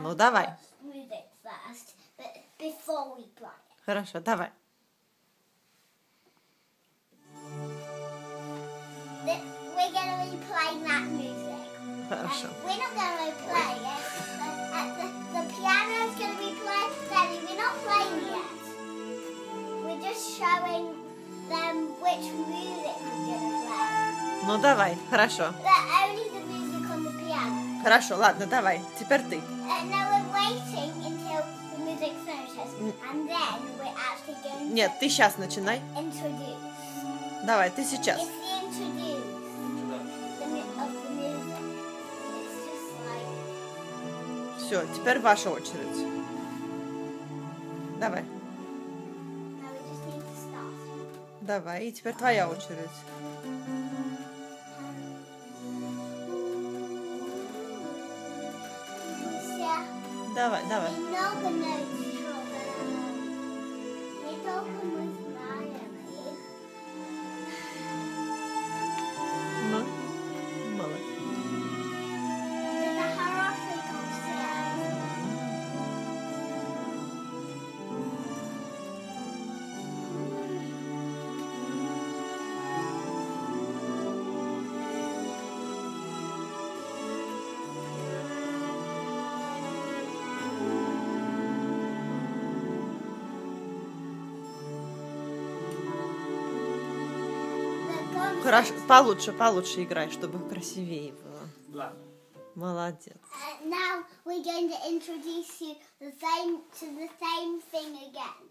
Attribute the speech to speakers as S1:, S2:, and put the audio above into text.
S1: Ну, давай. Хорошо, давай.
S2: We're going to be playing that music.
S1: Хорошо.
S2: We're not going to play it. The piano's going to be playing. Daddy, we're not playing yet. We're just showing them which music we're going to play.
S1: Ну, давай. Хорошо.
S2: Only the music on the piano.
S1: Хорошо, ладно, давай. Теперь ты.
S2: Now we're waiting until the music finishes. And then we're actually going
S1: Нет, ты сейчас начинай.
S2: to introduce.
S1: Давай, ты сейчас.
S2: It's the introduce of the music. It's just like...
S1: Все, теперь ваша очередь. Давай.
S2: Now we just need to start.
S1: Давай, и теперь твоя очередь.
S2: Yeah.
S1: Давай, давай.
S2: Много notes не только мы знаем их.
S1: Ну, молодец.
S2: Это хороший концерт.
S1: Хорошо, получше играй, чтобы красивее было. Молодец.
S2: Now we're going to introduce you to the same thing again.